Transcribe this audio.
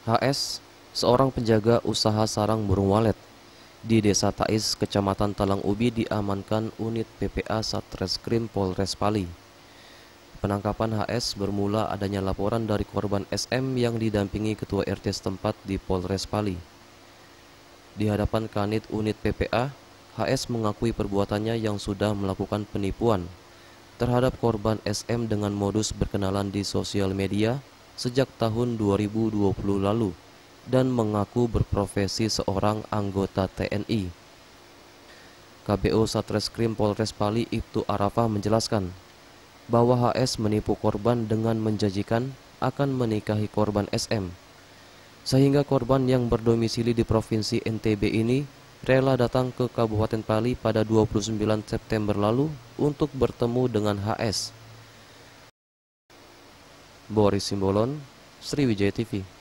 HS, seorang penjaga usaha sarang burung walet di Desa Tais, Kecamatan Talang Ubi diamankan unit PPA Satreskrim Polres Pali. Penangkapan HS bermula adanya laporan dari korban SM yang didampingi Ketua RT setempat di Polres Pali. Di hadapan Kanit unit PPA, HS mengakui perbuatannya yang sudah melakukan penipuan terhadap korban SM dengan modus berkenalan di sosial media sejak tahun 2020 lalu dan mengaku berprofesi seorang anggota TNI. KBO Satreskrim Polres Pali Ibtu Arafah menjelaskan bahwa HS menipu korban dengan menjanjikan akan menikahi korban SM, sehingga korban yang berdomisili di Provinsi NTB ini rela datang ke Kabupaten Pali pada 29 September lalu untuk bertemu dengan HS. Boris Simbolon, Sriwijaya TV.